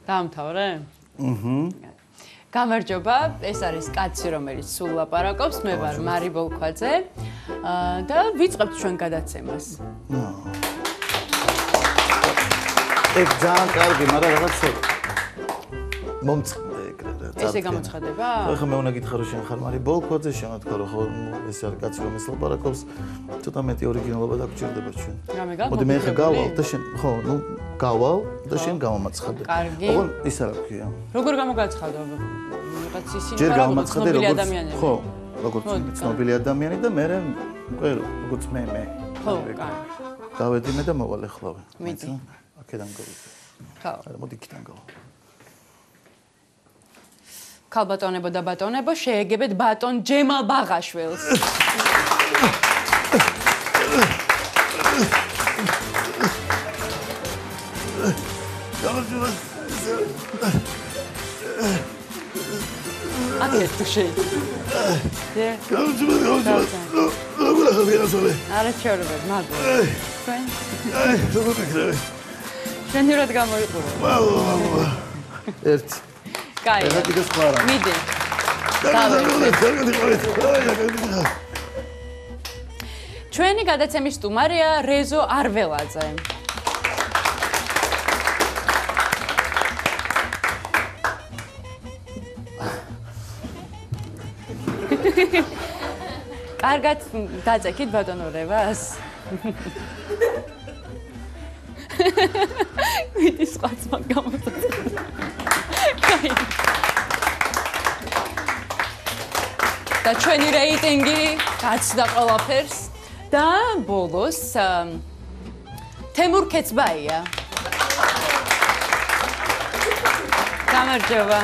დაამთავრე? გამარჯობა, ეს არის კაცი, რომელიც სულ ლაპარაკობს, მე ვარ მარი ბოლქვაძე და ვიწყებთ ჩვენ გადაცემას. ეგ ძალიან კარგი, მაგრამ რაღაცა მომწყდა ეგრე. ესე გამოცხადება? ხო, მე უნდა გითხრა რომ შენ ხარ მარი ბოლქვაძე, შენ თქვა რომ ხო ეს არის კაცი, რომელიც ლაპარაკობს, ცოტა მეტი ორიგინალობა დაგჭირდება ჩვენ. მოდი მე ხა გავალ და შენ ხო, ნუ გავალ და შენ გამომაცხადე. კარგი. ოღონ ის არა ქვია. როგორ გამოგაცხადო? რაღაც ისინი ჯერ გამომაცხადე როგორც ადამიანები. ხო, როგორც ცნობილი ადამიანი და მე როგორც მე. ხო, კარგი. დავედი მე და მოვალ ახლავე. მიდი. აქედან გავიდე. ხო. არა, მოდი იქიდან გავალ. ქალბატონებო და ბატონებო, შეეგებეთ ბატონ ჯემალ ბაღაშვილს. აკეთ თუ შეიძლება. არა ჩეურებად, მაგო. ჩვენ? შენივრად გამოიყურე. ერთ. კაი. ეხლა კიდე სხვა რა. მიდი. ჩვენი გადაცემის სტუმარია რეზო არველაძე. კარგად დაწექით ბატონო რევას. ვიდი სხვაც მაგ გამოწოცხლე. კაი. და ჩვენი რეიტინგი გაცდა ყველაფერს და ბოლოს თემურ ქეცბაია. გამარჯობა.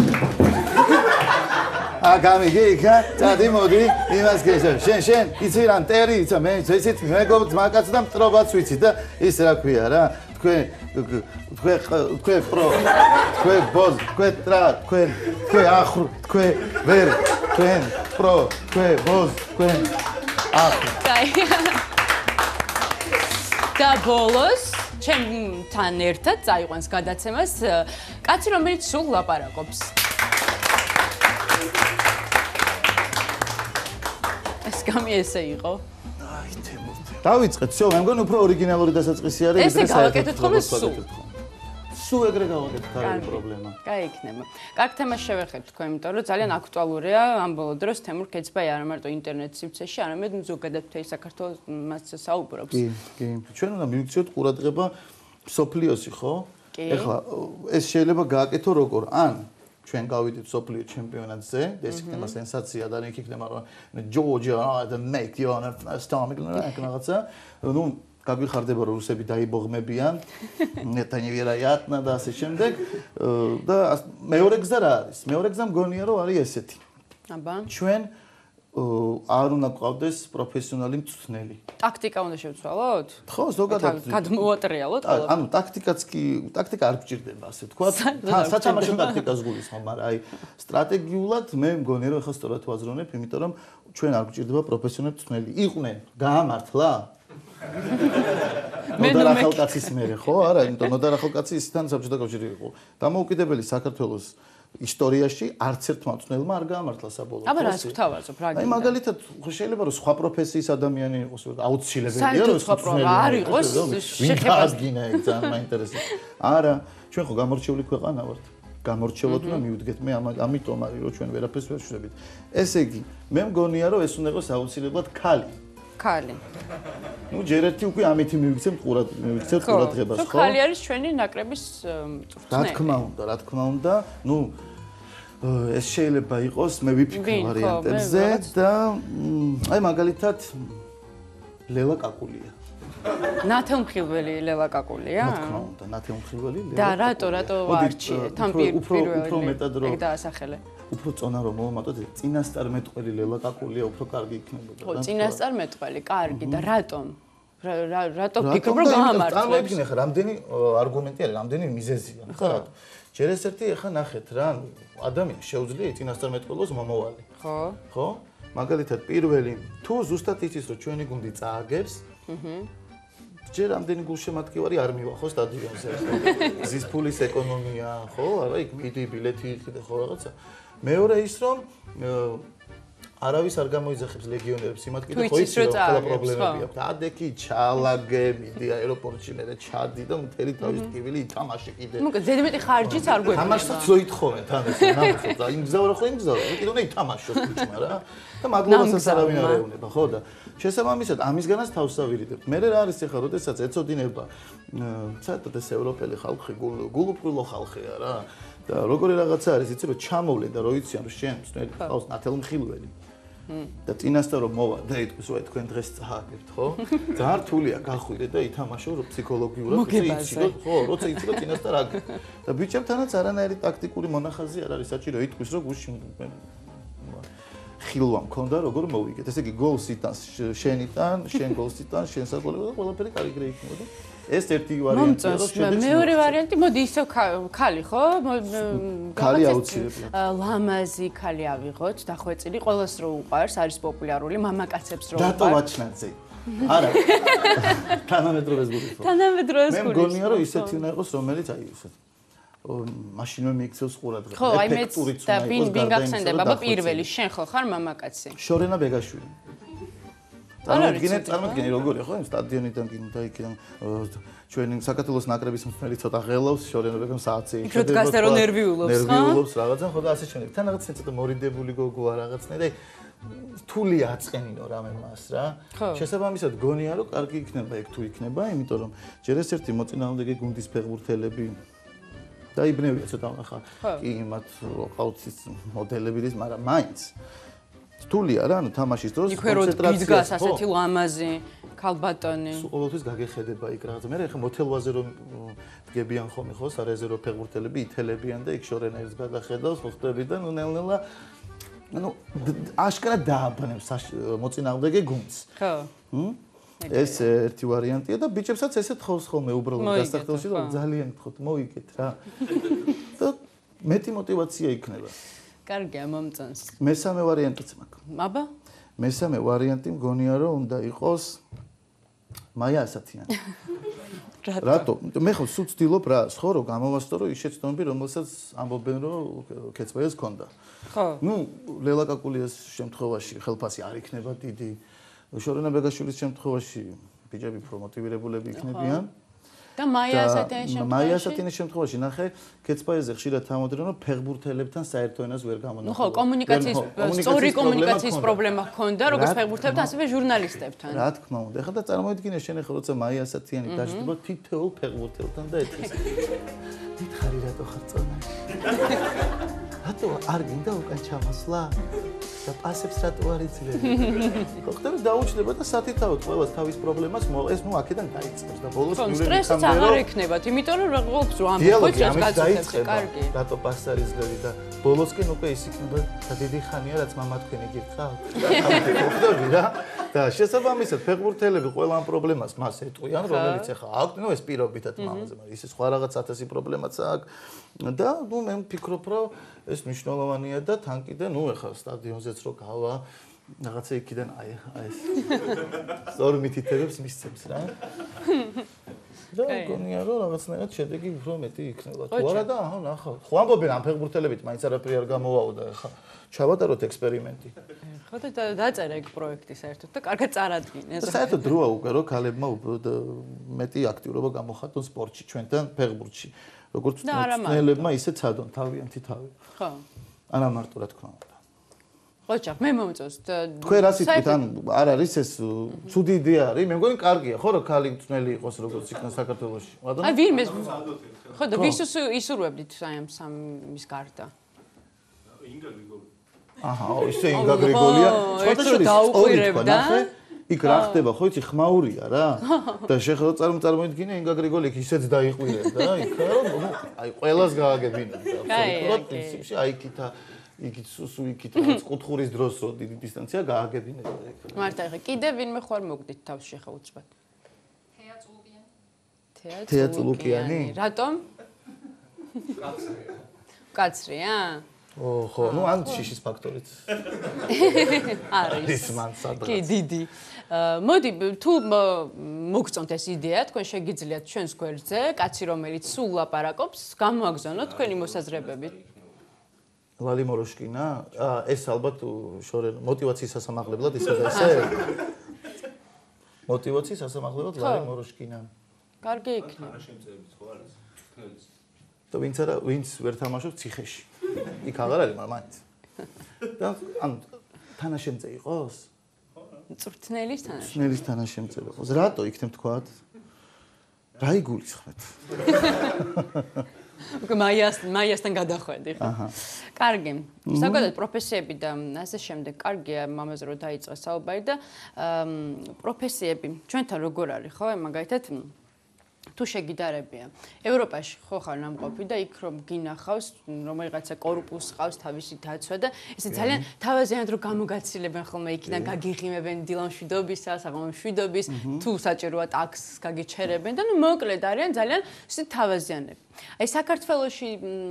გამიგი იქა, წადი მოდი, იმას გესწრებ. შენ, იცი რა, ტერი იცი, მე ზეცით მეგობრ ძმაკაც და მტრობაც ვიცი და ის რა ქვია რა. თქვენ პრო, თქვენ ბოზ, თქვენ ტრა, თქვენ ახრუ, თქვენ ვერ, თქვენ პრო, თქვენ ბოზ, თქვენ ახრუ. კაი. და ბოლოს ჩემთან ერთად წაიყვანს გადაცემას კაცი, რომელიც სულ ლაპარაკობს. ეს გამი ესე იყო. აი თემური. დავიწყეთ, всё, მე მგონი უფრო ორიგინალური დასაწყისი არის, ესე გავაკეთეთ ხოლმე სულ. სულ ეგრე გავაკეთეთ, არის პრობლემა. კაი იქნება. კარგ თემას შევეხებთ თქვენ, იმიტომ რომ ძალიან აქტუალურია ამ ბოლო დროს თემურ ქეცბაი არა მარტო ინტერნეტ სივრცეში, არამედ ზოგადად მთელი საქართველოს მასზე საუბრობს. კი. ჩვენ უნდა მივიქციოთ ყურადღება სოფლიოსი, ხო? ეხლა ეს შეიძლება გააკეთო როგორ? ან ჩვენ გავიდით სოფლიო ჩემპიონატზე, ეს იქნება სენსაცია და იქ იქნება რომ Georgia და make you on a stomach რაღაცა. ნუ გაგვიხარდება რომ რუსები დაიბოღმებიან, это невероятно და ასე შემდეგ და მეორე გზა რა არის? მეორე გზა მგონია რომ არის ესეთი. აბა. ჩვენ არ უნდა გვყავდეს პროფესიონალი მწვრთნელი. ტაქტიკა უნდა შევცვალოთ? ხო, ზოგადად გადმოვატრიალოთ ყველა. ანუ ტაქტიკა არ გჭირდება, ასე თქვა. სათამაშო ტაქტიკას გულისხმობ, მაგრამ აი სტრატეგიულად მე მგონია რომ ახლა სწორად ვაზროვნებ, იმიტომ რომ ჩვენ არ გჭირდება პროფესიონალი მწვრთნელი. იყვნენ, გაამართლა? ნოდარ ახალკაცის მერე, ხო? არა, იმიტომ ნოდარ ახალკაცი ისთან საბჭოთა კავშირი იყო. დამოუკიდებელი საქართველოს ისტორიაში არც ერთმა მწვრთნელმა არ გაამართლა საბოლოოდ. აბა რას გვთავაზობ რა? აი მაგალითად შეიძლება რომ სხვა პროფესიის ადამიანი იყოს, აუცილებელია რომ სხვა არ იყოს შეხება გინა ეგ ძალიან მაინტერესებს. არა, ჩვენ ხო გამორჩეული ქვეყანა ვართ. გამორჩეულად უნდა მივდგეთ მე ამიტომ არის რომ ჩვენ ვერაფერს ვერ შევებით. ესე იგი, მე მგონია რომ ეს უნდა იყოს აუცილებლად ქალი. ქალი. ნუ ჯერ ერთი უკვე ამითი მივიქცევთ ყურადღებას, ხო? ქალი არის ჩვენი ნაკრების მწვრთნელი. რა თქმა უნდა, ნუ ეს შეიძლება იყოს მე ვიფიქრე ვარიანტებზე და აი მაგალითად ლელა კაკულია. ნათელმხილველი ლელა კაკულია? რა თქმა უნდა, ნათელმხილველი ლელა. და რატო არჩიეთ? თან პირველი. უფრო მეტად რომ ეგ დაასახელე. უფრო წონა რომ მოვამატოთ, წინასწარმეტყველი ლელა კაკულია უფრო კარგი იქნებოდა. ხო, წინასწარმეტყველი, კარგი და რატომ? რატო ფიქრობ რომ გაამართლებს? წარმოგიდგინე ხა, რამდენი არგუმენტი არის, რამდენი მიზეზია, ხო? ჯერ ეს ერთი ახლა ნახეთ რა, ადამიანს შეუძლია წინასწარმეტყველოს მომავალი. ხო? ხო? მაგალითად პირველი თუ ზუსტად იცის რომ ჩვენი გუნდი წააგებს, ჯერ ამდენი გულშემატკივარი არ მივა ხო სტადიონზე. გზის ფულის ეკონომია, ხო? არა, იქ მიდი ბილეთი იყიდე ხო რაღაცა. მეორე ის რომ არავის არ გამოიძახებს ლეგიონერებს იმათ კიდე ხო იცი რომ ყველა პრობლემები აქვს. ადექი ჩალაგე, მიდი აეროპორტში მე ჩადი და მთელი თავის ტკივილი ითამაშე კიდე. ნუ ზედმეტი ხარჯიც არ გვექნება. თამაშსაც რო ითხოვენ თან ესე ნახე და იმგზავრა ხო იმგზავრა. კიდე უნდა ითამაშოს ბიჭმა რა. და მადლობასაც არავინ არ ეუბნება, ხო და შესაბამისად ამისგანაც თავს ავირიდებ. მე რა არის ახლა, როდესაც ეწოდინება საერთოდ ეს ევროპელი ხალხი გულუბრილო ხალხია რა. და როგორი რაღაცა არის, იცი რომ ჩამოვლე და რო იციან რომ შენ სწორედ ყავს ნათელმხილველი. და წინასწარ რომ მოვა და იტყვის რომ თქვენ დღეს წააგებთ, ხო? ძალიან რთულია გახვიდე და ითამაშო რომ ფსიქოლოგიურად იცი რომ ხო, როცა იცი რომ წინასწარ აგებ. და ბიჭებთანაც არანაირი ტაქტიკური მონახაზი არ არის საჭირო იტყვის რომ გუშინ ხილვა მქონდა როგორ მოვიგეთ. ესე იგი გოლს იტანს შენიდან, შენ გოლს იტანს, შენ საკოლეგო და ყველაფერი კარგი იქნება. ეს ერთი ვარიანტია რომ შედეგს. მეორე ვარიანტი მოდი ისევ ქალი ხო? ქალი აუცილებლად. ლამაზი ქალი ავიღოთ, დახვეწილი, ყველას რო უყვარს, არის პოპულარული, მამაკაცებს რო უყვარს. დატო ვაჩნაძე. არა. თანამედროვეს გული ხო? თანამედროვეს გული. მე მგონია რომ ისეთი უნდა იყოს რომელიც აი ისეთ მაშინვე მიიქცევს ყურადღებას. ხო, აი მეც და ვინ გახსენდება, აბა პირველი შენ ხო ხარ მამაკაცი? შორენა ბეგაშვილი. წარმოგიდგენთ როგორია ხო იმ სტადიონიდან და იქიდან ჩვენი საქართველოს ნაკრების მსმელი ცოტა ღელავს შორენა ბეგამ საათზე იქ რო დგას და რო ნერვიულობს ხო? ნერვიულობს რაღაცა ხო და ასე შემდეგ. თან რაღაცა ცოტა მორიდებული გოგოა რაღაცნაირ და რთული აწენინო რამე მას რა. შესაბამისად გონია რომ კარგი იქნება ეგ თუ იქნება, იმიტომ რომ ჯერ ეს ერთი მოწინააღმდეგე გუნდის ფეხბურთელები დაიბნევია ცოტა ახლა კი იმათ ყავცის მოდელებიც, მაგრამ მაინც რთულია რა, ანუ თამაშის დროს კონცენტრაცია იდგას ასეთი ლამაზი ქალბატონი. ყოველთვის გაგეხედება იქ რაღაცა. მე ხა მოთელვაზე რომ დგებიან ხოლმე ხო, სარეზერვო ფეხბურთელები ითელებიან და იქ შორენაერს გადახედავს, ხო ხტები და ნუ ნელ-ნელა ანუ აშკარად დააბნევს მოწინააღმდეგე გუნდს. ხო. ეს ერთი ვარიანტია და ბიჭებსაც ესეთ ხოვს ხოლმე უბრალოდ დასახელში რომ ძალიან გთხოვთ მოიგეთ რა. და მეტი мотиваცია იქნება. კარგია მომწონს. მესამე ვარიანტიც მაქვს. აბა? მესამე ვარიანტი მგონია რომ უნდა იყოს მაია ასათიანი. რატო? მე ხო სულ ვცდილობ რა, ხო რომ გამოვასწორო ის შეცდომები, რომელსაც ამბობენ რომ ქეცბაიას ჰქონდა. ხო. ნუ ლელა კაკულიას შემთხვევაში ხელფასი არ იქნება დიდი. შორენა ბეგაშვილის შემთხვევაში ბიჭები უფრო მოტივირებულები იქნებიან. და მაია ასათიანის შემთხვევაში? მაია ასათიანის შემთხვევაში ნახე, ქეცბაიაზე ხშირად ამოდრენ რომ ფეხბურთელებთან საერთო ენას ვერ გამონახულობ. ნუ ხო, კომუნიკაციის სწორი კომუნიკაციის პრობლემა ჰქონდა, როგორც ფეხბურთელებთან, ასევე ჟურნალისტებთან. რა თქმა უნდა. ეხლა და წარმოიდგინე შენ ეხლა როცა მაია ასათიანი დაждდება თითოეულ ფეხბურთელთან და ეთქვის. მითხარი რატო ხარ წონაში? რატო არ გინდა უკან ჩამოსვლა? და პასებს რატო არ იძლევი? ხო ხდება დაუჩნდება და სათითაოდ ყველას თავის პრობლემას ეს ნუ აქედან დაიწყებს და ბოლოს სტრესიც აღარ ექნებათ, იმიტომ რომ რაღაცა რომ ამბობთ რაც გაწუხებს, კარგი. რატო პასს არ იძლევი და ბოლოსკენ უკვე ის იქნება და დიდი ხანია რაც მამა თქვენი გიხარ. ხდები რა? და შესაბამისად ფეხბურთელები ყველა ამ პრობლემას მას ეტყვიან, რომელიც ახლა აქვს, ნუ ეს პირობითად მამაზე, მაგრამ ისე სხვა რაღაც 1000 პრობლემაც აქვს. და ნუ მე ვფიქრობ, რომ ეს მნიშვნელოვანია და თან კიდე ნუ ახლა სტადიონზეც რო გავა რაღაცა იქიდან აი ეს სწორი მითითებებს მისცემს რა. და გონია რომ რაღაცნაირად შედეგი უფრო მეტი იქნება. თუ არა და აჰა ნახავ. ხო ამბობენ ამ ფეხბურთელებით მაინც არაფერი არ გამოვაო და ახლა ჩავატაროთ ექსპერიმენტი. ხო და დაწერა ეგ პროექტი საერთოდ და კარგად წარადგინეს. საერთოდ დროა უკვე რომ ქალებმა მეტი აქტიურობა გამოხატონ სპორტში ჩვენთან ფეხბურთში. როგორც წნელებმა ისე ცადონ თავიანთი თავი. ხო. არა მარტო რა თქმა უნდა. ხოჭა, მე მომწონს. თქვენ რა სიტყვით ან არ არის ეს ცუდი იდეა არის? მე მგონი კარგია, ხო, რომ ქალი წნელი იყოს როგორც იქნა საქართველოში. აი ვინმე ხო და ვის ისურვებდით აი ამ სამის გარდა? ინგა გრიგოლია. აჰა, ისე ინგა გრიგოლია. სხვადასხვა დაუყირებდა. იქ რა ხდება, ხო იცი, ხმაურია რა. და შეხლა წარმოიდგინე ინგა გრიგოლი იქ ისეც დაიყვირებდა, იქ აი ყველას გააგებინა. და პრინციპში აი იქითა იქით სულ იქით რაღაც კუთხურის დროს რო დიდი დისტანცია გააგებინებდა ეგ. მართა ხე კიდე ვინმე ხوار მოგდით თავს შეხა უცბად. თეა წულუკიანი. რატომ? კაცრია. კაცრია? ხო, ნუ ან შიშის ფაქტორიც. არის. მან სადღაც. კი, დიდი. მოდი, თუ მოგწონთ ეს იდეა, თქვენ შეგიძლიათ ჩვენს გვერდზე, კაცი რომელიც სულ ლაპარაკობს, გამოაგზავნოთ თქვენი მოსაზრებები. ლალი მოროშკინა, ეს ალბათ შორენ мотиваციის სასამაღლებლად ისე და ესე. мотиваციის სასამაღლებლად ლალი მოროშკინა. კარგი იქნება. შემწეებით ხო არის? თქოს. და ვინც ვერ თამაშობს ციხეში. იქ აღარ არის, მაგრამ მაინც. და ანუ თანაშემწე იყოს? მწვრთნელის თანაშემწე. მწვრთნელის თანაშემწე იყოს. რატო იქნებ თქვათ? რა იგულისხმეთ? უკვე მაიასთან გადახვედი ხო? აჰა. კარგი. საერთოდ პროფესიები და ასე შემდეგ. კარგია ამაზე რომ დაიწყე საუბარი და პროფესიები ჩვენთან როგორ არის ხო? მაგალითად თუ შეგიდარებია. ევროპაში ხო ხარ ნამყოფი და იქ რომ გინახავს, რომელიღაცა კორპუსს ყავს თავისი დაცვა და ესე ძალიან თავაზიანად რომ გამოგაცილებენ ხოლმე იქიდან გაგიღიმებენ დილა მშვიდობისა, საღამო მშვიდობის, თუ საჭიროა ტაქსს გაგიჩერებენ და ნუ მოკლედ არიან ძალიან ისე თავაზიანები. აი საქართველოში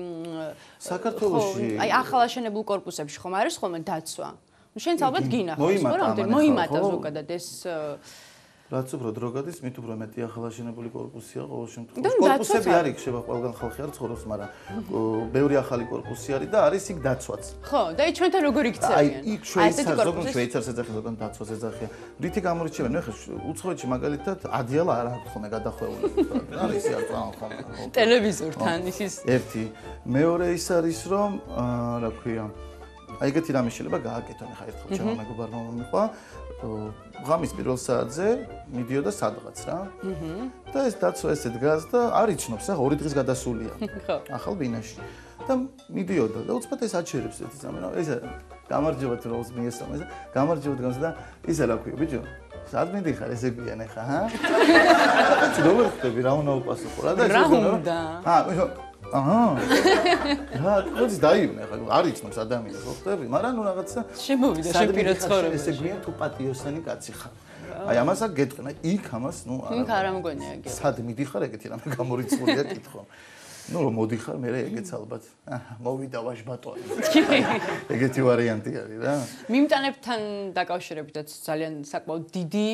აი ახალაშენებულ კორპუსებში ხომ არის ხოლმე დაცვა? ნუ შენც ალბათ გინახავს, ხო რომ მოიმატა ზოგადად ეს რაც უფრო დრო გადის, მით უფრო მეტი ახალაშენებული კორპუსია ყოველ შემთხვევაში. კორპუსები არის, ხება ყველგან ხალხი არ ცხოვრობს, მაგრამ ბევრი ახალი კორპუსი არის და არის იქ დაცვაც. ხო, და აი ჩვენთან როგორ იქცევიან? აი იქ შვეიცარს ეძახიან, ზოგან დაცვას ეძახიან. რითი გამორჩევენ? ნუ ხე უცხოეთში მაგალითად ადიალა არ აქვს ხოლმე გადახვეული. არის არ წავ ხოლმე. ტელევიზორთან ისის. ერთი. მეორე ის არის რომ რა ქვია? აი ეგეთი რამე შეიძლება გააკეთონ ხა ერთხელ ჩემო მეგობარმა მომიყვა. ღამის პირველ საათზე მიდიოდა სადღაც რა. და ეს დაცვა ესე დგას და არ იცნობს რა 2 დღის გადასულია. ხო. ახალ ბინაში. და მიდიოდა და უცბად ეს აჩერებს ეს ამერა. ეს გამარჯობა თუ როს მიესწამეს და გამარჯობა დგას და ისა რა ქვია ბიჭო. სად მიდიხარ ესე გვიანე ხა? რა როგორ ხდები რა უნდა უპასუხო რა და ეს უნდა. აჰა. რა, თქოს დაივნე ხა, არ იცნობს ადამიანს, ხო ხდები, მაგრამ ნუ რაღაცა შემოვიდა შენ პირად ცხოვრებაში. ესე გვიან თუ პატიოსანი კაცი ხარ. აი ამას აქ გეტყვი, იქ ამას ნუ არა. იქ არ ამგონია ეგ. სად მიდიხარ ეგეთი რამე გამორიცხულია კითხვა. ნუ რომ მოდიხარ, მე ეგეც ალბათ. აჰა, მოვიდა ვაჟბატონი. ეგეთი ვარიანტი არის რა. მიმტანებთან დაკავშირებითაც ძალიან საკმაოდ დიდი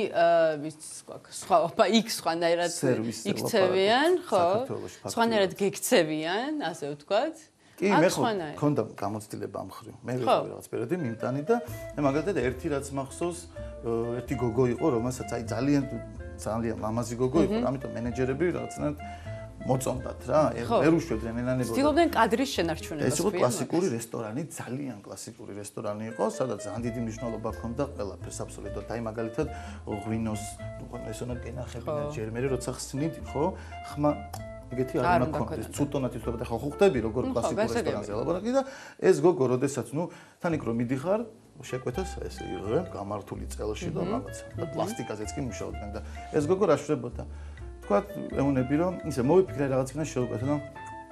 სხვა სხვანაირად იქცევიან, ხო? სხვანაირად გექცევიან, ასე ვთქვათ. კი, მე ხონდა გამოცდილება ამ ხრივ. მე ვიყავი რაღაც პერიოდი მიმტანი და მე მაგალითად ერთი რაც მახსოვს, ერთი გოგო იყო, რომელსაც აი ძალიან ლამაზი გოგო იყო, ამიტომ მენეჯერები რაღაცნაირად მოწონდათ რა. ვერ უშვებდნენ ენანებოდ. ცდილობდნენ კადრის შენარჩუნებას. ეს იყო კლასიკური რესტორანი, ძალიან კლასიკური რესტორანი იყო, სადაც ძალიან დიდი მნიშვნელობა ჰქონდა ყველაფერს აბსოლუტურად. აი მაგალითად ღვინოს, ესონა გენახებინა ჯერმერი როცა ხსნით, ხო? ხმა ეგეთი არ უნდა ქონდეს. ცუდონად იცოდა და ხო ხვდები როგორ კლასიკურ რესტორანზე ლაპარაკი და ეს გოგო როდესაც ნუ თან იქ რომ მიდიხარ შეკვეთოს ეს იღებ გამართული წელში და რაღაცა და პლასტიკაზეც კი მუშაობდნენ და ეს გოგო რა შვებოდა თქვა ეუნები რომ ისე მოვიფიქრე რაღაცა შევკვეთო და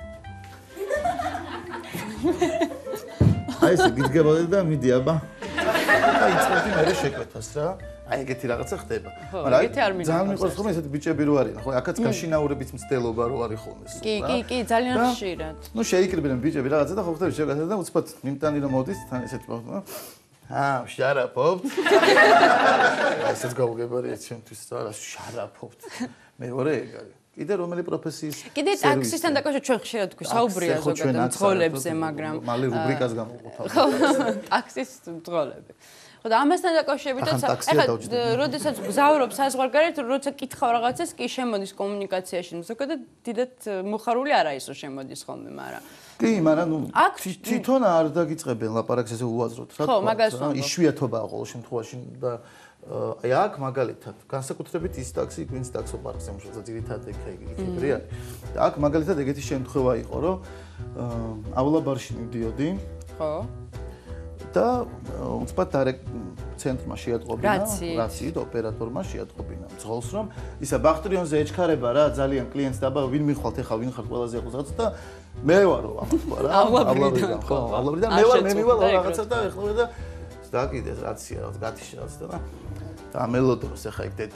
აი ესე გიდგებოდი და მიდი აბა აი წუთი მე შეკვეთოს რა აი ეგეთი რაღაცა ხდება მაგრამ ძალიან მიყვარს ხოლმე ესეთი ბიჭები რო არიან ხო აქაც გაშინაურებით მცდელობა რო არის ხოლმე კი ძალიან ხშირად ნუ შეიკრიბნენ ბიჭები რაღაცა და ხო ხდება შევკეთე და უცბად მიმტანი რომ მოდის თან ესეთი მოხდა შარაფობთ ესეც გავუგებარი ჩემთვის რა შარაფობთ მეორე ეგ არის კიდე რომელი პროფესიის კიდე ტაქსისთან დაკავშირებით ჩვენ ხშირად გვისაუბრია ზოგადად მძღოლებზე მაგრამ მალე რუბრიკას გამოვყავთ ტაქსის მძღოლები ხო და ამასთან დაკავშირებითაც ეხლა როდესაც გზავრობ საზღვარგარეთ როცა კითხავ რაღაცას კი შემოდის კომუნიკაციაში ზოგადად დიდად მოხარული არ არის რომ შემოდის ხოლმე მაგრამ კი მაგრამ ნუ თვითონ არ დაგიწყებენ ლაპარაკს ესე უაზროდ რა თქმა უნდა იშვიათობაა ყოველ შემთხვევაში და აი აქ მაგალითად განსაკუთრებით ის ტაქსი ვინც ტაქსოპარკს ემუშავება ძირითადად იქ არის და აქ მაგალითად ეგეთი შემთხვევა იყო რომ ავლაბარში მივდიოდი ხო და უცბად ცენტრმა შეატყობინა რაციით ოპერატორმა შეატყობინა მძღოლს რომ ისა ბახტრიონზე ეჩქარება რა ძალიან კლიენტს დაბა ვინ მიხვალთ ახლა ვინ ხარ ყველაზე ახლოს და მე ვარო ამას ხო რა ავლაბრიდან ხო ავლაბრიდან მე ვარ მე მივალ რაღაცა და ეხლა და დაკიდეს რაცია რაღაც გათიშა და მელოდროს ახლა იქ და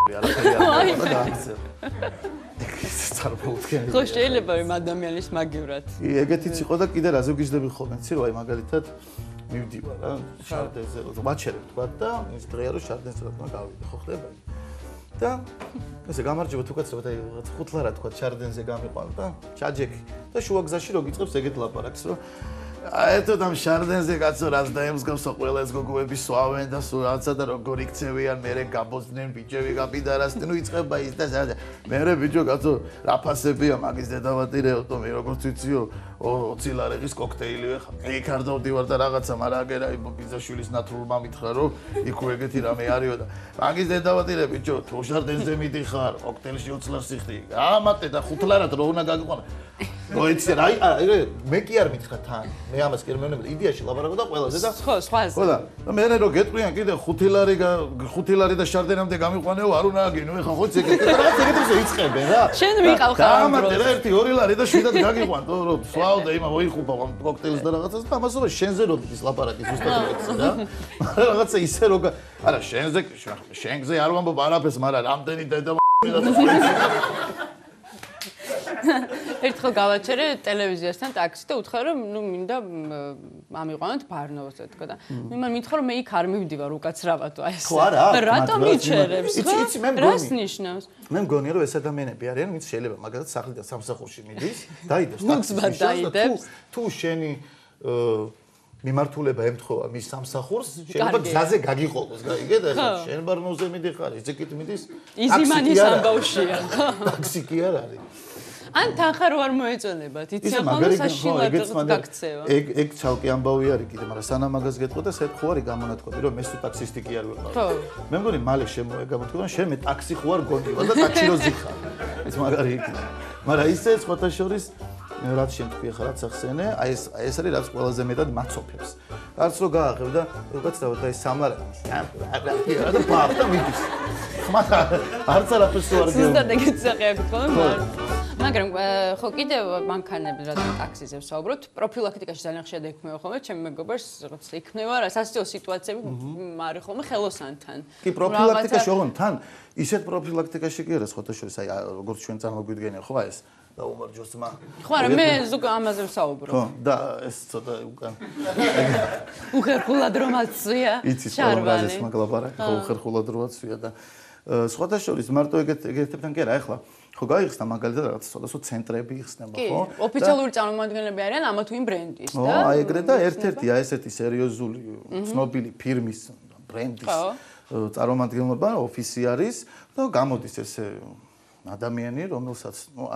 არაფერი არ და დააქცევ. ეს წარმოუდგენელი. ხო შეიძლება იმ ადამიანის მაგივრად. ეგეთიც იყო და კიდე რაზე ვგიჟდები ხოლმე, იცი რა, მაგალითად მივდივარ რა, შარდენზე, ვაჩერებ თქვა და ის დღეა რომ შარდენზე რა თქმა გავიდე, ხო ხდება? და ესე გამარჯობა თუ კაცო და 5 ლარა თქვა შარდენზე გამიყვან და ჩაჯექი და შუა გზაში რო გიწევს ეგეთ ლაპარაკს რომ აეთო და შარდენზე კაცო რაც დაემსგავსო ყველა ეს გოგოები სვავენ და სულ რაღაცა და როგორ იქცევიან მე გაბოზდნენ ბიჭები გაპიდარასდნენ ნუ იწება ის და მე ბიჭო კაცო რა ფასებია მაგის დედავატირეო თო მე როგორც ვიციო 20 ლარების კოქტეილი ვეხა იქ არ დავდივარ და რაღაცა მაგრამ აგერა ბიზაშვილის ნათრულმა მითხრა რომ იქ ეგეთი რამე არისო და მაგის დედავატირე ბიჭო თუ შარდენზე მიდიხარ კოქტეილში 20 ლარს იხდი ამატე და 5 ლარად რო უნდა გაგიყვანა მოიცი რა მე კი არ მითხრა თან მე ამას კი არ მეუბნები იდეაში ლაპარაკობდა ყველაზე და სხვაზე ხო და მე რო გეტყვიან კიდე 5 ლარი და შარდენამდე გამიყვანეო არ უნდა აგინო ეხა ხო ეგეთი რაღაც ეგეთზე იწყებენ რა შენ ვიყავ ხარ ამ დროს ამატე რა 1 ლარი და შვიდად გაგიყვან თო რომ სვავდა იმა მოიხუპა კოქტეილს და რაღაცას და ამასობა შენზე რო ის ლაპარაკი ზუსტად ეგეთი რა მაგრამ რაღაცა ისე რო არა შენზე არ ვამბობ არაფერს მაგრამ რამდენი დედა ერთხელ გავაჩერე ტელევიზიასთან ტაქსი და უთხრა რომ ნუ მინდა ამიყვანოთ ბარნოვოს თქო და მე მითხრა რომ მე იქ არ მივდივარ უკაცრავად აი ეს ხო არა რატომ მიჩერებს ხო იცი მე რას ნიშნავს მე მგონია რომ ეს ადამიანები არიან ვინც შეიძლება მაგალითად სახლიდან სამსახურში მიდის დაიდებს დაიდებს თუ შენი მიმართულება ემთხოვა მის სამსახურს შეიძლება გზაზე გაგიყოლოს გაიგე და ეხლა შენ ბარნოვზე მიდიხარ იზეკით მიდის იზიმანის ამბავშია ხო ტაქსი კი არ არის ან თანხა რო არ მოეწონებათ იცი ხოლმე საშინლად გაქცევა ეგ ცალკე ამბავი არის კიდე მაგრამ სანამ მაგას გეტყვა და სეთ ხო არის გამონათქვამი რომ მე სულ ტაქსისტი კი არ ვიყავ ხო მე მგონი მალე შემოეგამოთქვა შენ მე ტაქსი ხო არ გონივა და ტაქსი რო ზიხარ ეს მაგარი იქნება მაგრამ ისე სხვათა შორის რაც შენ თქვი ახლა რაც ახსენე აი ეს არის რაც ყველაზე მეტად მაცოფებს რაც რო გააღებ და უკაცრავად და ეს სამარა და პაპ და მიდის მაგრამ არც არაფერს არ გეუბნები ზუსტად ეგეც საყიაკით ხოლმე მაგრამ ხო კიდევ მანქანები რადგან ტაქსიზე ვსაუბრობთ პროფილაქტიკაში ძალიან ხშირად ექმნება ხოლმე ჩემი მეგობარს რაღაც იქნება რა სასწაულ სიტუაციები მარი ხოლმე ხელოსანთან კი პროფილაქტიკაში ოღონდ თან ისეთ პროფილაქტიკაში კი არა სხვათა შორის აი როგორც ჩვენ წარმოგვიდგენია ხო ეს და უმარჯოს მა ხო არა მე ზოგ ამაზე ვსაუბრობ ხო და ეს ცოტა უკან უხერხულად რომაცია შარვანი ის მაგლაპარაკი ხო უხერხულად რომაცია და სხვათა შორის მარტო ეგეთებთან კი არა ახლა ხო გაიხსნა მაგალითად რაღაც ცოტა ცენტრები იხსნება ხო? კი, ოფიციალური წარმომადგენლები არიან ამა თუ იმ ბრენდის და აი ეგრე და ერთ-ერთი ესეთი სერიოზული ცნობილი ფირმის ბრენდის წარმომადგენლობა ოფისი არის და გამოდის ესე ადამიანი რომელსაც ნუ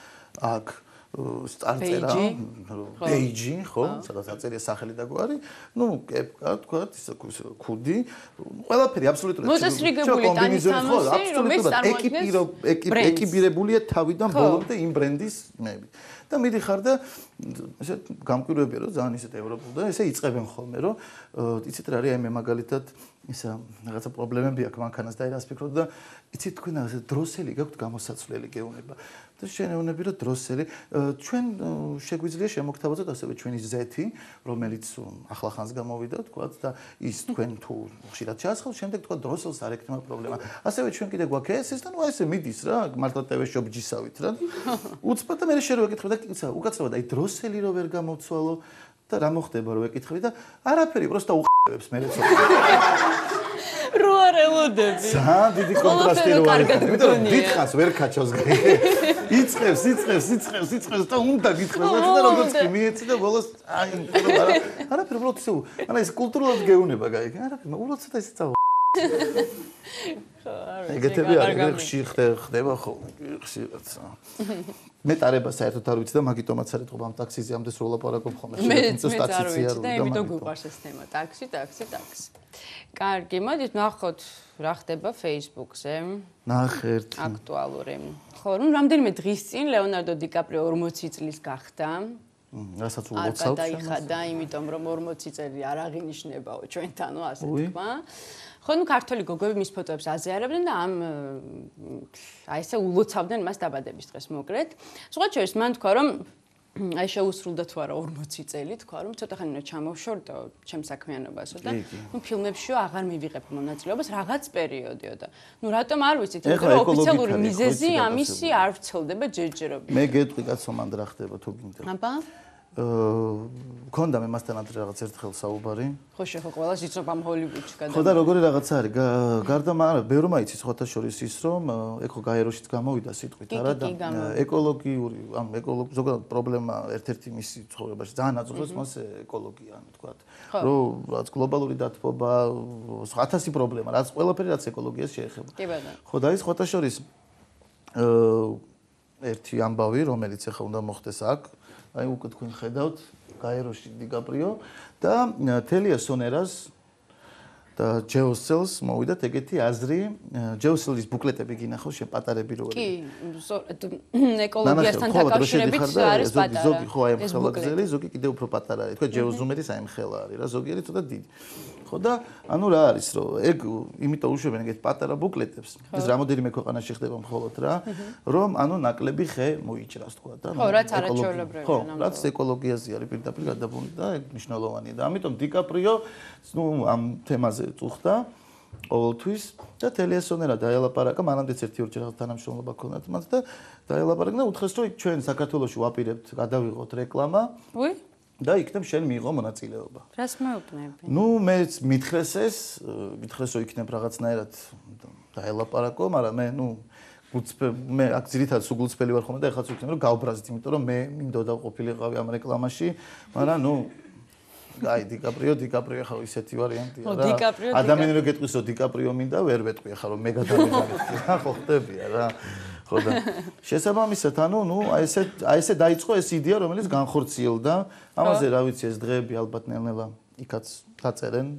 აქ სტარტერა პეიჯი ხო სადაც აწერია სახელი და გვარი ნუ კეპკა თქვა ისე ქუდი ყველაფერი აბსოლუტურად მოწესრიგებული ტანისამოსი რომელიც წარმოადგენს ეკიპირებულია თავიდან ბოლომდე იმ ბრენდის მებით და მიდიხარ და ესე გამკვირვებია რომ ძალიან ისეთ ევროპულ და ესე იწყებენ ხოლმე რომ იცით რა არის აი მე მაგალითად ისა რაღაცა პრობლემები აქვს მანქანას და რას ფიქრობ და იცით თქვენ ასე დროსელი გაქვთ გამოსაცვლელი გეუბნება და შენეუნები რომ დროსელი ჩვენ შეგვიძლია შემოგთავაზოთ ასევე ჩვენი ზეთი რომელიც ახლა ხანს გამოვიდა თქვათ და ის თქვენ თუ ხშირად ჩაასხავთ შემდეგ თქვათ დროსელს არ ექნება პრობლემა ასევე ჩვენ კიდე გვაქვს ეს და ნუ ესე მიდის რა მართლა ტევში ობჯისავით რა უცბად და მე შერო ეკითხები და ისა უკაცრავად აი დროსელი რო ვერ გამოცვალო და რა მოხდება რო ეკითხები და არაფერი პროსტა უხებს მე რეცო რო არ ელოდები ძალიან დიდი კონტრასტი რო არის იმიტომ რომ დიდხანს ვერ ქაჩავს გაიგე იწყებს და უნდა გითხრას და როგორც კი მიეცი და ბოლოს აი არაფერი უბრალოდ ისე ანა ეს კულტურულად გეუნება გაიგე არაფერი უბრალოდ ცოტა ისე წავა ეგეთები არის ხშირ ხდება ხოლმე ხშირად მე ტარება საერთოდ არ ვიცი და მაგიტომაც არ ეთქობა ამ ტაქსიზე ამდე სულ ლაპარაკობ ხოლმე ხშირად ტაქსიზე არ ვიცი და იმიტომ გვიყვარს ეს თემა ტაქსი კარგი მოდით ნახოთ რა ხდება Facebook-ზე ნახეთ აქტუალური ხო რომ რამდენიმე დღის წინ ლეონარდო დიკაპრიო 40 წლის გახდა რასაც უოცავთ დაიხადა იმიტომ რომ 40 წელი არ აღინიშნებაო ჩვენთანო ასე თქვა ხო ნუ ქართველი გოგოები მის ფოტოებს აზიარებდნენ და ამ აი ესე ულოცავდნენ მას დაბადების დღეს მოკლედ. სხვა შორის მან თქვა რომ აი შეუსრულდა თუ არა 40 წელი თქვა რომ ცოტა ხანი უნდა ჩამოვშორდო ჩემ საქმიანობასო და ნუ ფილმებშიო აღარ მივიღებ მონაწილეობას რაღაც პერიოდიო და ნუ რატომ არ ვიცით რომ ოფიციალური მიზეზი ამისი არ ვრცელდება ჯერჯერობით მე გეტყვი კაცო მანდ რა ხდება თუ გინდა აბა მქონდა მე მასთან ადრე რაღაც ერთხელ საუბარი ხო შეხო ყველას იცნობ ამ ჰოლივუდში გადა ხო და როგორი რაღაც არის გარდა მაგრამ ბევრმა იცის ხოთა შორის ის რომ ეკო გაეროშიც გამოვიდა სიტყვით არა და ეკოლოგიური ამ ეკოლოგ ზოგადად პრობლემა ერთ-ერთი მისი ცხოვრებაში ძალიან აწუხებს მას ეკოლოგია ანუ თქვა რომ რაც გლობალური დათბობა 1000 პრობლემა რაც ყველაფერი რაც ეკოლოგიას შეეხება კი ბატონო ხო და ის ხოთა შორის ერთი ამბავი რომელიც ახლა უნდა მოხდეს აქ აი უკვე თქვენ ხედავთ გაეროში დიკაპრიო და თელია სონერას და ჯეოსელს მოვიდათ ეგეთი აზრი ჯეოსელის ბუკლეტები გინახავს შენ პატარები რო კი ეკოლოგიასთან დაკავშირებით არის პატარა ზოგი ხო აი ხელა გზელი ზოგი კიდე უფრო პატარა არის თქვა ჯეოზუმერის აი ხელა არის რა ზოგიერი ცოტა დიდი ხო და ანუ რა არის რომ ეგ იმიტომ უშვებენ ეგეთ პატარა ბუკლეტებს ეს რამოდენიმე ქვეყანაში ხდება მხოლოდ რა რომ ანუ ნაკლები ხე მოიჭრას თქვა და ხო რაც არაჩვეულებრივია ხო რაც ეკოლოგიაზე არის პირდაპირ გადაბმული და ეგ მნიშვნელოვანია და ამიტომ დიკაპრიო ნუ ამ თემაზე წუხდა ყოველთვის და თელიასონერა დაელაპარაკა მანამდეც 1-2 რაღაც თანამშრომლობა ქონდათ მას და დაელაპარაკა და უთხრეს რომ ჩვენ საქართველოში ვაპირებთ გადავიღოთ რეკლამა უი და იქნებ შენ მიიღო მონაწილეობა. რას მეუბნები? ნუ მე მითხრეს ეს, მითხრეს რომ იქნებ რაღაცნაირად დაელაპარაკო, მაგრამ მე ნუ მე აქ ძირითადად სუგულწრფელი ვარ ხოლმე და ეხლაც ვიქნებ რომ გავბრაზეთ, იმიტომ რომ მე მინდოდა ყოფილიყავი ამ რეკლამაში, მაგრამ ნუ აი დიკაპრიო ხა ისეთი ვარიანტია რა. ადამიანი რო გეტყვის რომ დიკაპრიო მინდა, ვერ ვეტყვი ხა რომ მე გადავიღავი რა, ხო ხდებია რა. ხო და შესაბამისად ანუ ნუ აი ესე დაიწყო ეს იდეა რომელიც განხორციელდა ამაზე რა ვიცი ეს დღეები ალბათ ნელ-ნელა იქაც დაწერენ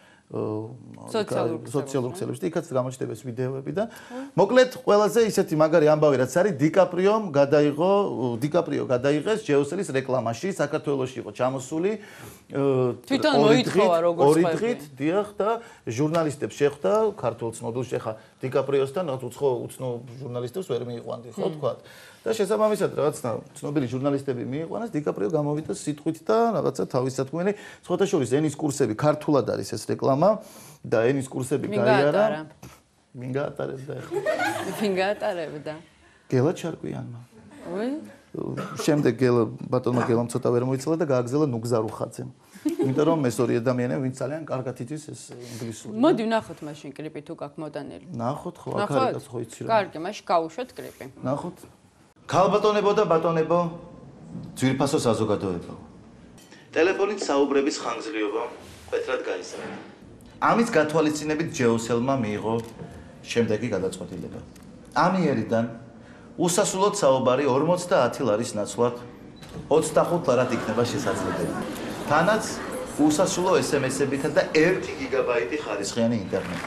სოციალურ ქსელებში და იქაც გამოჩნდება ეს ვიდეოები და მოკლედ ყველაზე ისეთი მაგარი ამბავი რაც არის დიკაპრიო გადაიღეს ჯეოსელის რეკლამაში საქართველოში იყო ჩამოსული თვითონ მოითხოვა როგორც ორი დღით დიახ და ჟურნალისტებს შეხვდა ქართულ ცნობილში ხა დიკაპრიოსთან უცნობ ჟურნალისტებს ვერ მიიყვანდი ხო თქვა და შესაბამისად რაღაცა ცნობილი ჟურნალისტები მიიყვანეს დიკაპრიო გამოვიდა სიტყვით და რაღაცა თავისათქმელი სხვათა შორის ენის კურსები ქართულად არის ეს რეკლამა და ენის კურსები გაიარა მინ გაატარებდა მინ გაატარებდა გელა ჩარკვიანმა უი შემდეგ ბატონმა გელამ ცოტა ვერ მოიცლა და გააგზავნა ნუგზარუხაძემ იმიტომ რომ ეს ორი ადამიანები ვინც ძალიან კარგად იცის ეს ინგლისური მოდი ვნახოთ მაშინ კლიპი თუ გაქვს მოდანილი ნახოთ ხო აქ არის ხო იცი რა კარგი მაშინ გავუშვათ კლიპი ნახოთ ქალბატონებო და ბატონებო ძვირფასო საზოგადოებო ტელეფონით საუბრების ხანგრძლივობა მკვეთრად გაიზარდა ამის გათვალისწინებით ჯეოსელმა მიიღო შემდეგი გადაწყვეტილება ამიერიდან უსასრულოდ საუბარი 50 ლარის ნაცვლად 25 ლარად იქნება შესაძლებელი თანაც უსასრულო SMS-ებითა და 1 გიგაბაიტი ხარისხიანი ინტერნეტი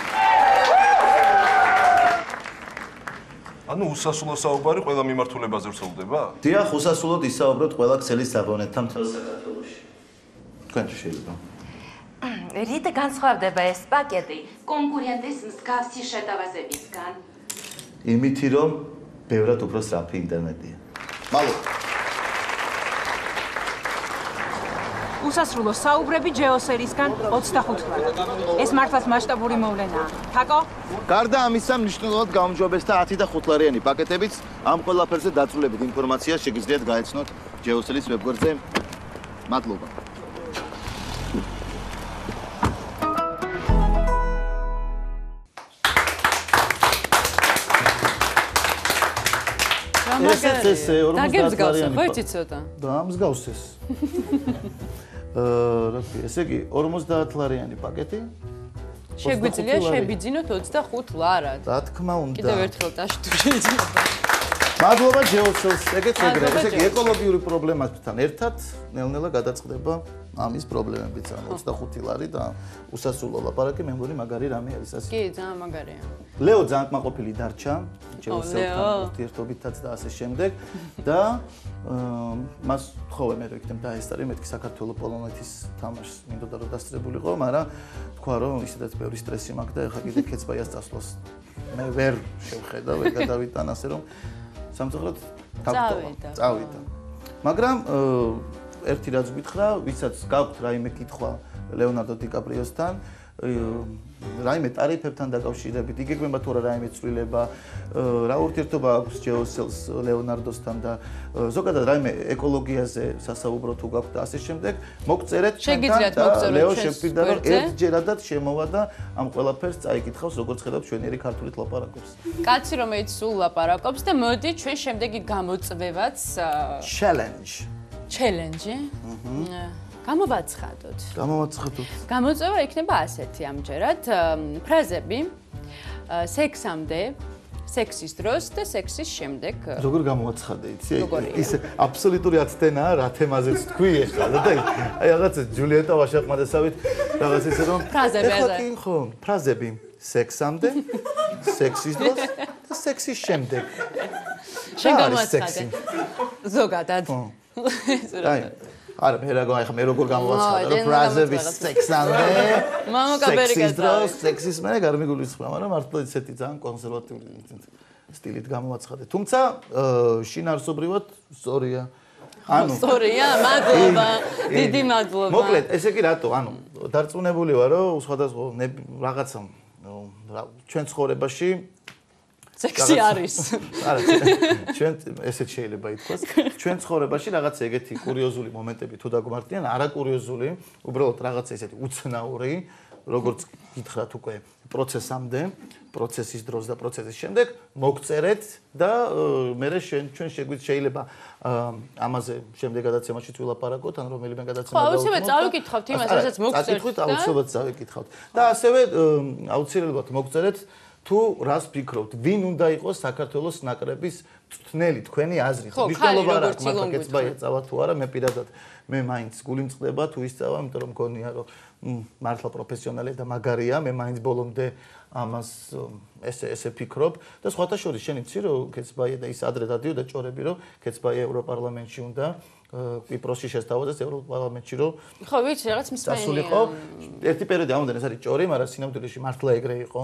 ანუ უსასრულო საუბარი ყველა მიმართულებაზე ვრცელდება? დიახ, უსასრულოდ ისაუბროთ ყველა ქსელის აბონენტთან მთელ საქართველოში. თქვენ თუ შეიძლება. რით განსხვავდება ეს პაკეტი კონკურენტის მსგავსი შეტევასებისგან? იმითი, რომ ბევრად უფრო სწრაფი ინტერნეტია. მადლობა. უსასრულო საუბრები ჯეოსერისგან 25 ლარი. ეს მართლაც მასშტაბური მოვლენაა. თაკო? გარდა ამისა, მნიშვნელოვნად გაუმჯობესდა 10 და 5 ლარიანი პაკეტებიც. ამ ყველაფერზე დაწვრილებით ინფორმაცია შეგიძლიათ გაეცნოთ ჯეოსელის ვებგვერდზე. მადლობა. ეს 50 ლარიანი. ხო იცი ცოტა. და მსგავსეს. რა ქვია, ესე იგი 50 ლარიანი პაკეტი. შეგვიძლია შებიძინოთ 25 ლარად. რა თქმა უნდა. კიდევ ერთხელ ტაში თუ შეიძლება. მადლობა ჯეოსელს, ეგეც ეგრე. ესე იგი ეკოლოგიური პრობლემასთან ერთად ნელ-ნელა გადაწყდება ამის პრობლემებიც, ანუ 25 ლარი და უსასრულო ლაპარაკი, მე მგონი მაგარი რამე არის ასე. კი, ძალიან მაგარია. ლეო ძალიან კმაყოფილი დარჩა ჯეოსელთან ურთიერთობითაც და ასე შემდეგ და მას ხოვე მე რო იქნებ დაესწარი მეთქი საქართველოს პოლონეთის თამაშს მინდოდა რომ დასწრებულიყო, მაგრამ თქვა რომ ისედაც ბევრი სტრესი მაქვს და ეხლა კიდე ქეცბაიას წასვლას მე ვერ შევხედა, ვერ გადავიტან ასე რომ სამწუხაროდ წავიდა. მაგრამ ერთი რაც გითხრა, ვისაც გაქვთ რაიმე კითხვა ლეონარდო დიკაპრიოსთან, რაიმე ტარიფებთან დაკავშირებით, იგეგმება თუ არა რაიმე ცვლილება, რა ურთიერთობა აქვს ჯეოსელს ლეონარდოსთან და ზოგადად რაიმე ეკოლოგიაზე სასაუბრო თუ გაქვთ და ასე შემდეგ, მოგწერეთ შეგიძლიათ მოგწეროთ ლეო შეფირდა რომ ერთჯერადად შემოვა და ამ ყველაფერს წაიკითხავს როგორც ხედავთ ჩვენიერი ქართულით ლაპარაკობს. კაცი რომელიც სულ ლაპარაკობს და მოდი ჩვენ შემდეგი გამოწვევაც challenge გამოვაცხადოთ. გამოწვევა იქნება ასეთი ამჯერად ფრაზები სექსამდე, სექსის დროს და სექსის შემდეგ. როგორ გამოვაცხადე, იცი? ის აბსოლუტური აცდენაა რა თემაზეც თქვი ახლა და აი რაღაცა ჯულიეტა ვაშაყმადესავით რაღაც ისე რომ ფრაზები ახლა კი ხო, ფრაზები სექსამდე, სექსის დროს და სექსის შემდეგ. შენ გამოვაცხადე. ზოგადად. აი არა, მე როგორ გამოვაცხადე, რომ ფრაზები სექსამდე, სექსის დროს, სექსის მერე გამიგულისხმება, მაგრამ მართლა ისეთი ძალიან კონსერვატიული სტილით გამოვაცხადე. თუმცა შინაარსობრივად სწორია. სწორია, მადლობა. დიდი მადლობა. მოკლედ, ესე კი რატო? დარწმუნებული ვარ, რომ სხვადასხვა რაღაცა ჩვენ ცხოვრებაში სექსი არის. არა, ჩვენ ესეც შეიძლება ითქვას. ჩვენ ცხოვრებაში რაღაც ეგეთი კურიოზული მომენტები თუ დაგმართიან, არაკურიოზული, უბრალოდ რაღაც ესეთი უცნაური, როგორც გითხრათ უკვე პროცესამდე, პროცესის დროს და პროცესის შემდეგ მოგწერეთ და მე ჩვენ შეიძლება ამაზე შემდეგ გადაცემაში ვილაპარაკოთ, ან რომელიმე გადაცემა ხო, აუცილებლად წავიკითხავთ იმას, რასაც მოგწერთ. წაკითხავთ, აუცილებლად წავიკითხავთ. და ასევე აუცილებლად მოგწერეთ თუ რას ფიქრობთ, ვინ უნდა იყოს საქართველოს ნაკრების წვრთნელი თქვენი აზრით? მნიშვნელობა არ აქვს მაგ კეცბაია წავა თუ არა, მე პირადად მე მაინც გული მწყდება თუ ის წავა, იმიტომ რომ მგონია რომ მართლა პროფესიონალი და მაგარია, მე მაინც ბოლომდე ამას ესე ფიქრობ და სხვათა შორის შენი ცი რომ კეცბაია და ის ადრე დადიოდა ჭორები რომ კეცბაია ევროპარლამენტში უნდა კვიპროსში შესთავაზეს ევროპარლამენტში რომ ხო ვიცი რაღაც მსმენელია. ერთი პერიოდი ამოდენ ეს არის ჭორი, მაგრამ სინამდვილეში მართლა ეგრე იყო.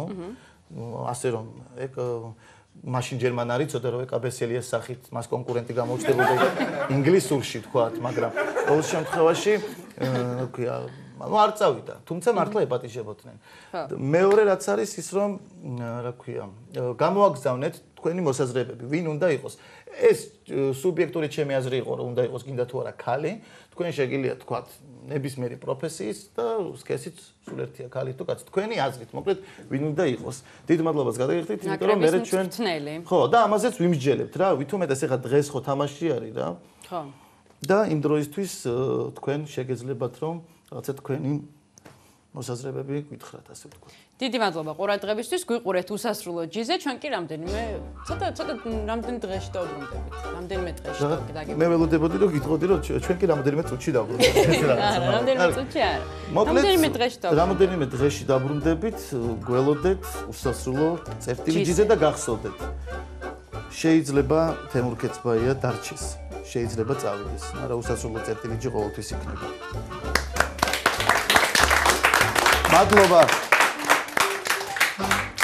ასე რომ ეგ მაშინ ჯერმან არ იცოდა რომ ეკაბესელიას სახით მას კონკურენტი გამოუჩნდებოდა ინგლისურში თქვათ, მაგრამ ყოველ შემთხვევაში თქვია, არ წავიდა, თუმცა მართლა ეპატიჟებოდნენ. მეორე რაც არის ის რომ რა ქვია, გამოაგზავნეთ თქვენი მოსაზრებები, ვინ უნდა იყოს. ეს სუბიექტური ჩემი აზრი იყო რომ უნდა იყოს გინდა თუ არა ქალი, თქვენ შეგიძლიათ თქვათ ნებისმიერი პროფესიის და სქესიც სულ ერთია ქალი თუ კაცი. თქვენი აზრით, მოკლედ ვინ უნდა იყოს. დიდ მადლობას გადაგიხდით, იმიტომ რომ მე ჩვენ ხო და ამაზეც ვიმსჯელებთ რა, ვითომეტეს ეხა დღეს ხო თამაში არის რა. ხო. და იმ დროისთვის თქვენ შეგეძლებათ რომ რაღაცა თქვენი მოსაზრებები გითხრათ, ასე ვთქვათ. დიდი მადლობა ყურადღებისთვის, გვიყურეთ უსასრულო ჯიზე, ჩვენ კი რამდენიმე რამდენი დღეში დავბრუნდებით. რამდენიმე დღეში დაგიბრუნდებით. მე ველოდებოდი რომ გიტყოდი რომ ჩვენ კი რამდენიმე წუთში დავბრუნდებით. არა, რამდენიმე წუთში არა. რამდენიმე დღეში დავბრუნდებით. რამდენიმე დღეში დავბრუნდებით, გველოდეთ უსასრულო წერტილი ჯიზე და გახსოვდეთ. შეიძლება თემურ კეცბაია დარჩეს. შეიძლება წავიდეს, მაგრამ უსასრულო წერტილი ჯი ყოველთვის იქნება. მადლობა.